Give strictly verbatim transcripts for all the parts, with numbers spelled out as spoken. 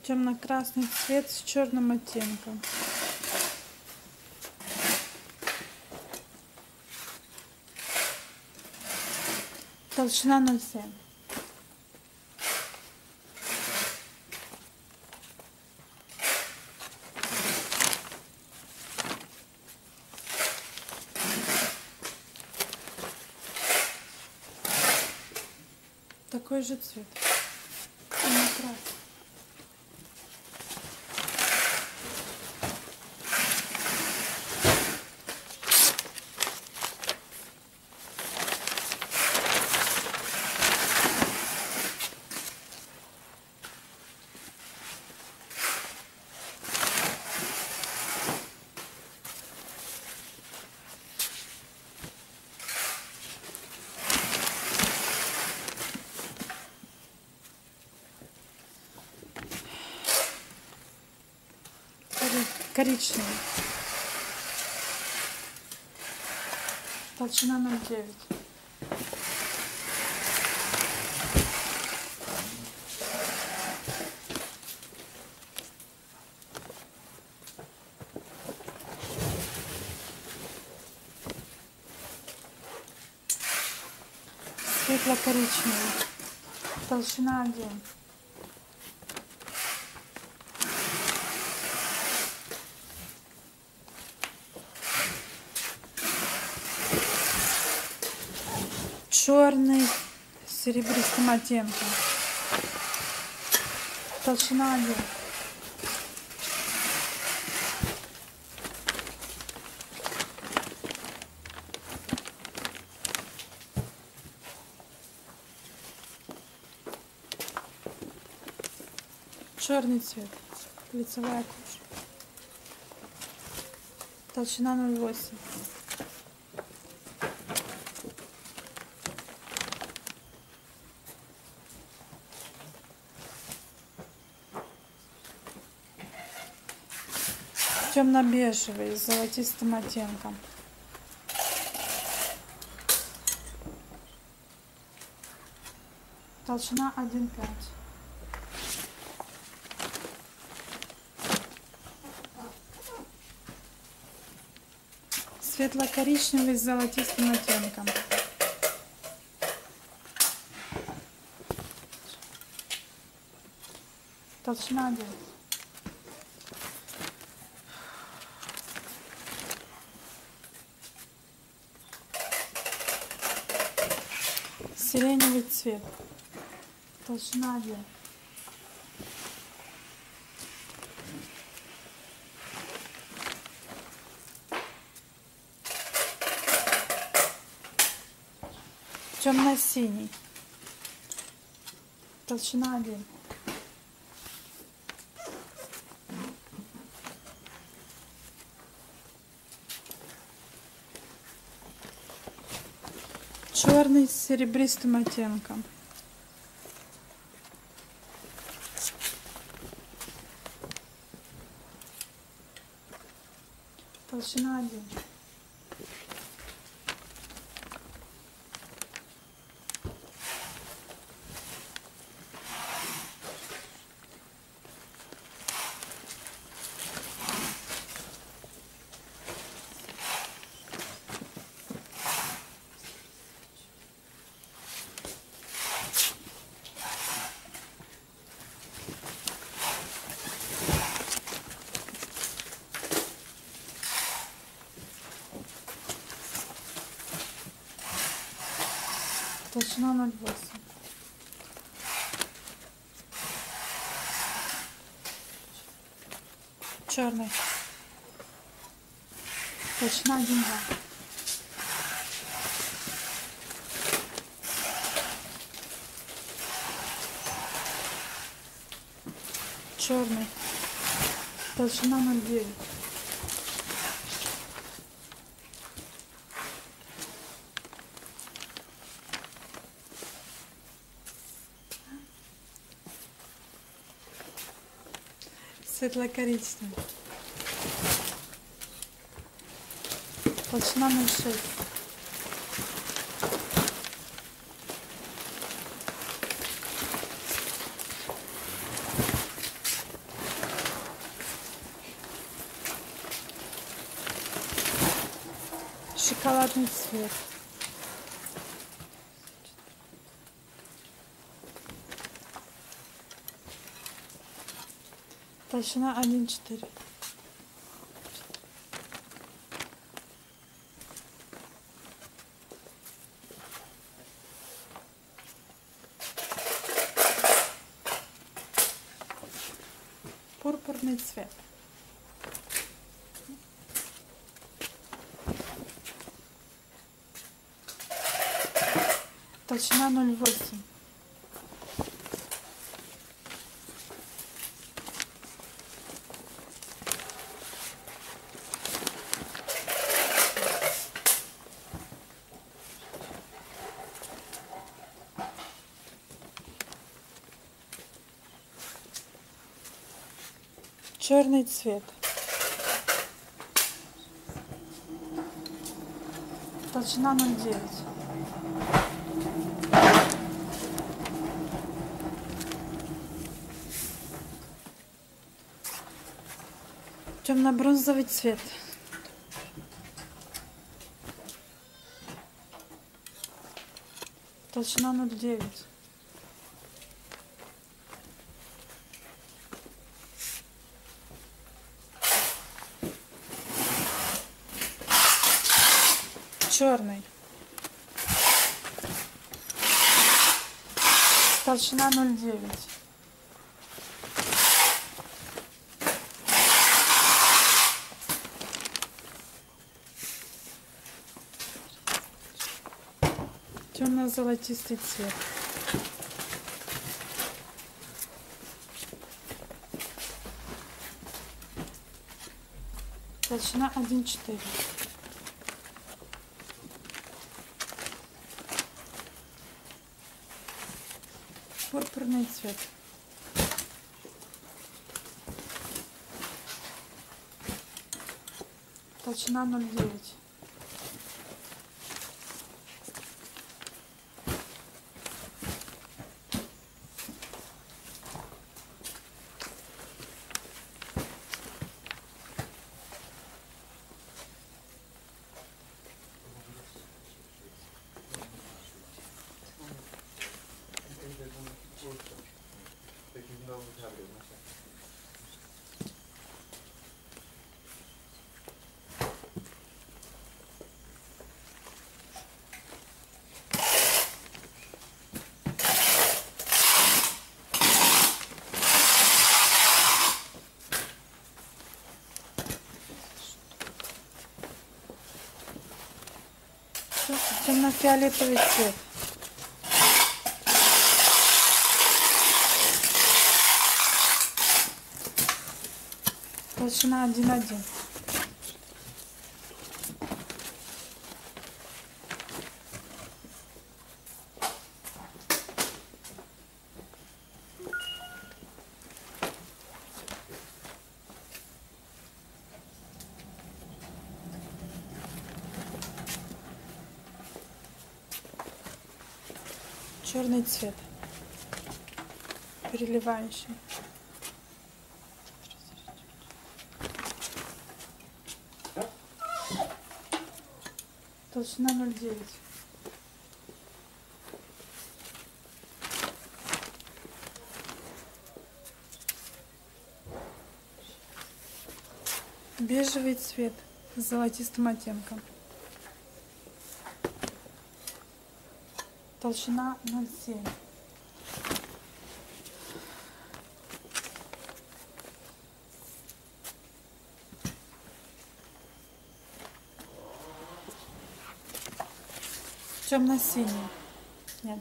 Темно-красный цвет с черным оттенком. Толщина ноль семь. Такой же цвет. Темно-красный. Коричневый. Толщина ноль девять. Светло-коричневый. Толщина один. Черный с серебристым оттенком. Толщина один. Черный цвет. Лицевая кожа. Толщина ноль восемь. Темно-бежевый с золотистым оттенком. Толщина один пять. Светло-коричневый с золотистым оттенком. Толщина один. Сиреневый цвет. Толщина один. Темно-синий. Толщина один. Черный с серебристым оттенком. Толщина один. Толщина ноль восемь. Черный. Толщина один два. Черный. Толщина ноль девять. Светло-коричневый. Толщина ноль шесть. Шоколадный цвет. Толщина один четыре. Пурпурный цвет. Толщина ноль восемь. Черный цвет. Толщина ноль девять. Темно-бронзовый цвет. Толщина ноль девять. Черный. Толщина ноль девять. Темно-золотистый цвет. Толщина один четыре. Пурпурный цвет. Толщина ноль девять. Темно-фиолетовый цвет. Толщина один один. Черный цвет, переливающий. Толщина ноль девять. Бежевый цвет с золотистым оттенком. Толщина ноль семь. Темно-синий. Нет.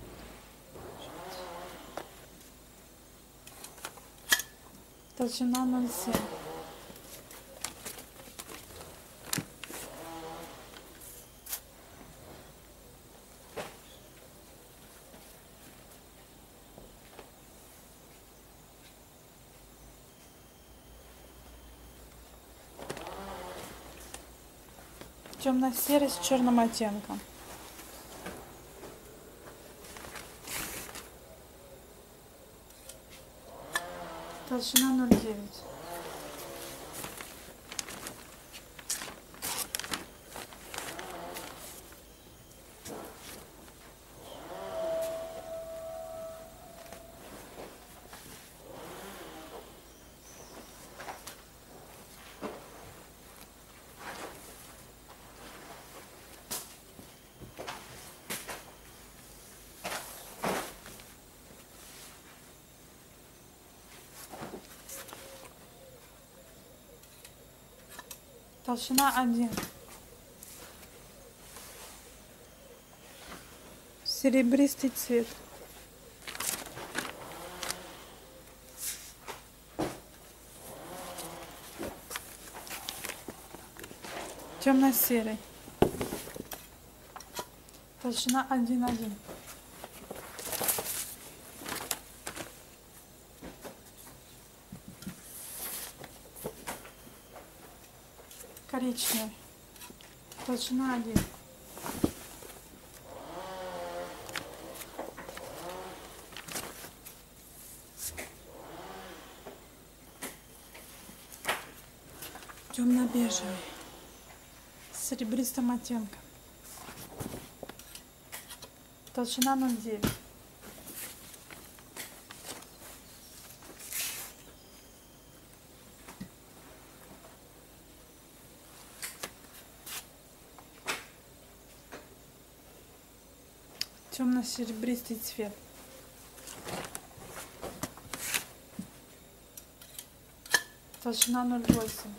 Толщина ноль семь. Темно-серый с черным оттенком. Толщина ноль девять. Толщина один. Серебристый цвет. Темно-серый. Толщина один один. Коричневый. Толщина один. Темно-бежевый. С серебристым оттенком. Толщина ноль девять. Темно-серебристый цвет. Толщина ноль восемь.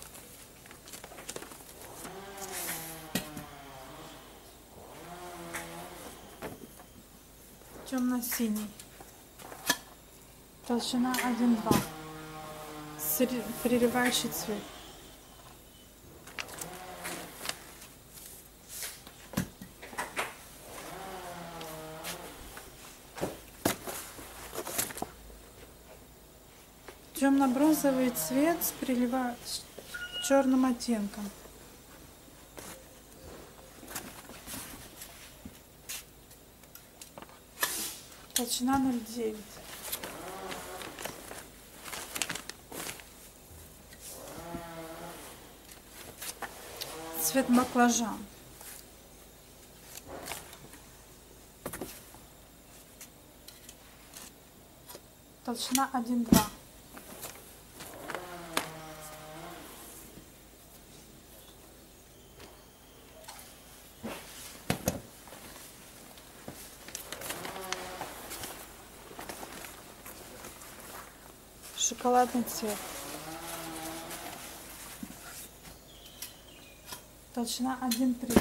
Темно-синий. Толщина один два. Переливающий цвет. Темно-бронзовый цвет с переливающим черным оттенком. Толщина ноль девять. Цвет баклажан. Толщина один два. Шоколадный цвет. Толщина один три.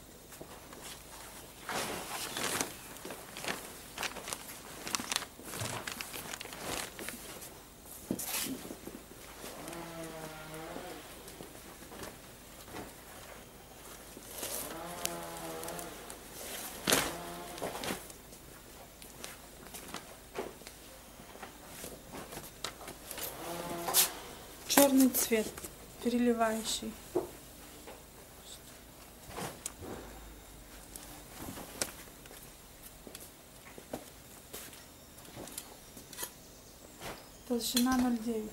Черный цвет, переливающий. Толщина ноль девять.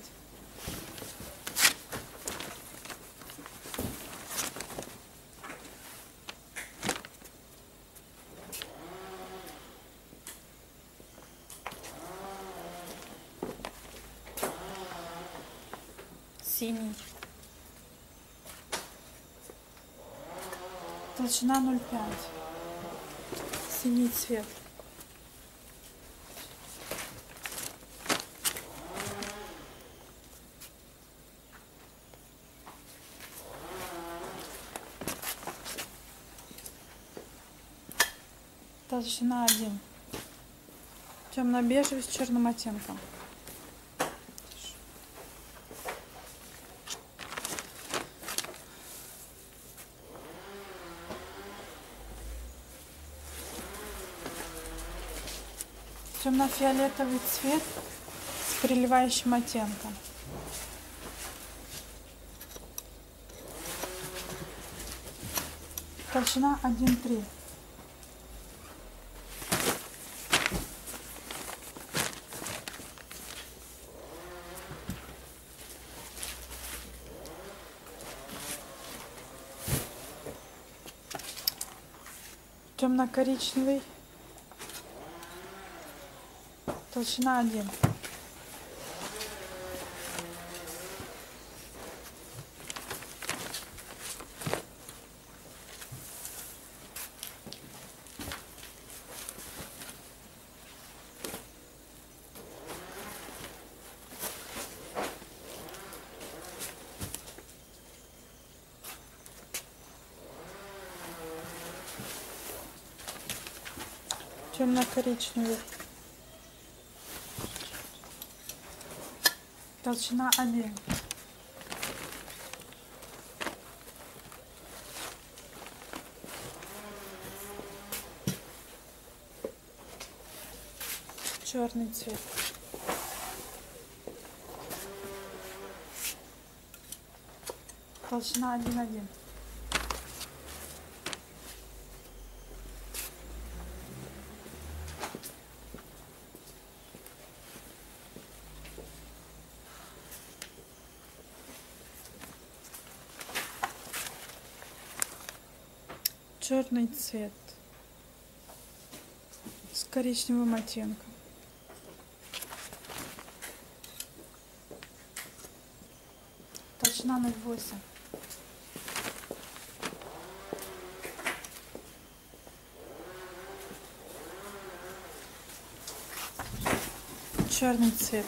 Синий. Толщина ноль пять. Синий цвет. Толщина один. Темно-бежевый с черным оттенком. Темно-фиолетовый цвет с переливающим оттенком. Толщина один три. Темно-коричневый. Толщина один. темно-коричневый. Толщина один. Черный цвет. Толщина один один. Черный цвет с коричневым оттенком. Толщина ноль восемь. Черный цвет.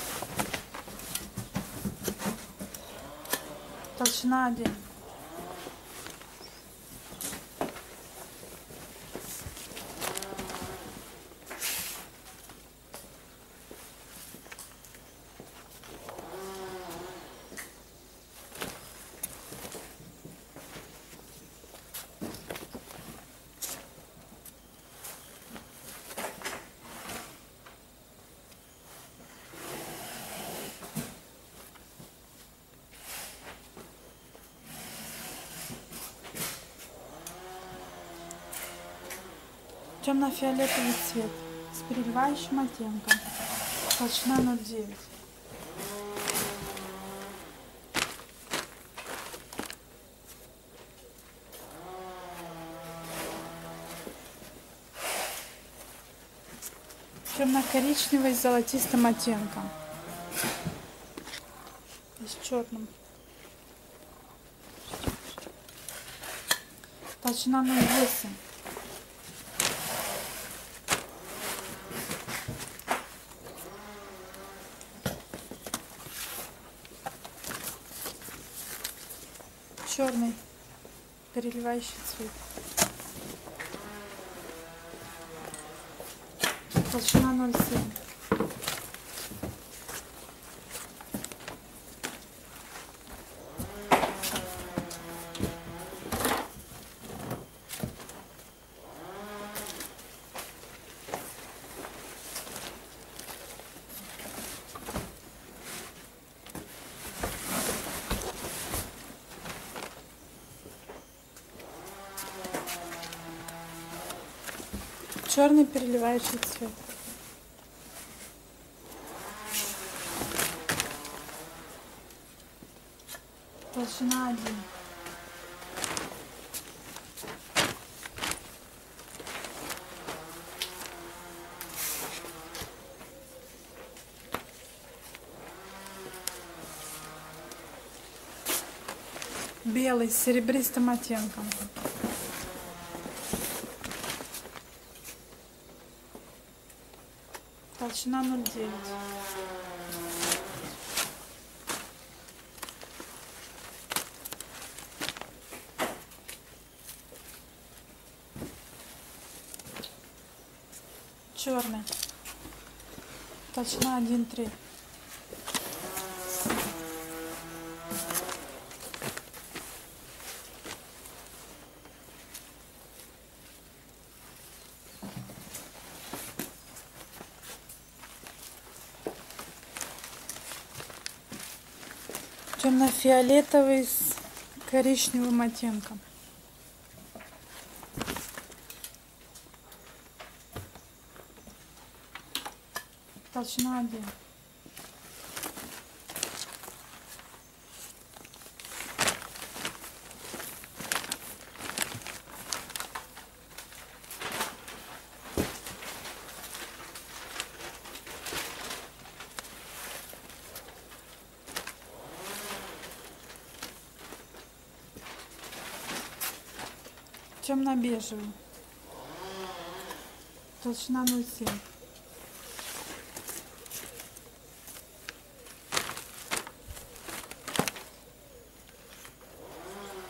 Толщина один. Темно-фиолетовый цвет с переливающим оттенком. Толщина ноль девять. Темно-коричневый с золотистым оттенком. И с черным. Толщина ноль восемь. Черный переливающий цвет. Толщина ноль семь. Черный переливающий цвет. Толщина один. Белый с серебристым оттенком. Толщина ноль девять. Черный. Толщина один три. Темно-фиолетовый с коричневым оттенком. Толщина один. Темно-бежевый. Толщина ноль семь.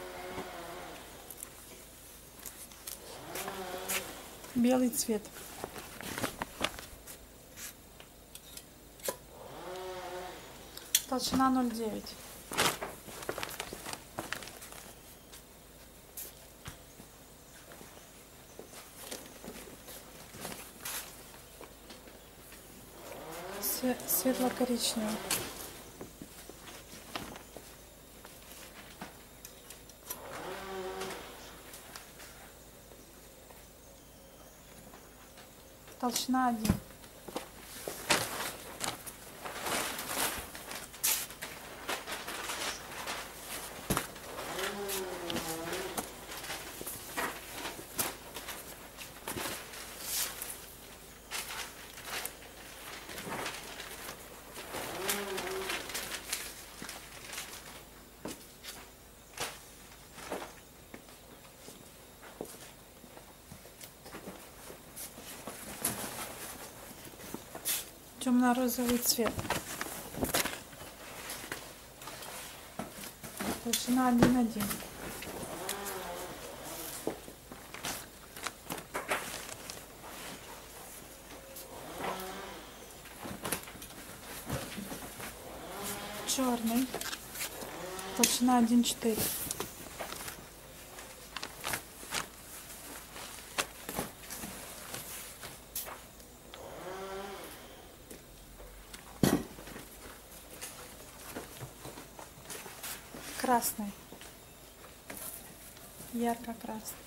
Белый цвет. Толщина ноль девять. Светло-коричневый. Толщина один. Темно-розовый цвет. Толщина один один. Черный. Толщина один четыре. Красный. Ярко-красный.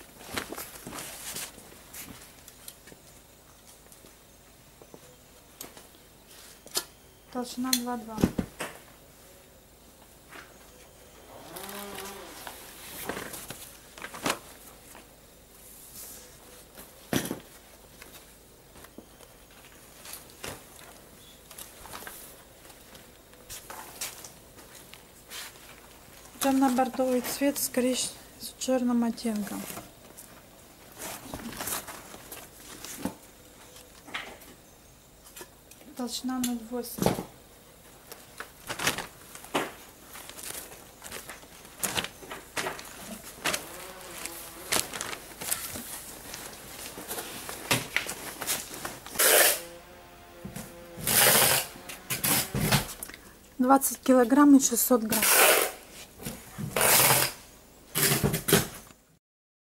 Толщина два два. Темно-бордовый цвет с, корич... с черным оттенком. Толщина ноль восемь. двадцать килограмм и шестьсот грамм.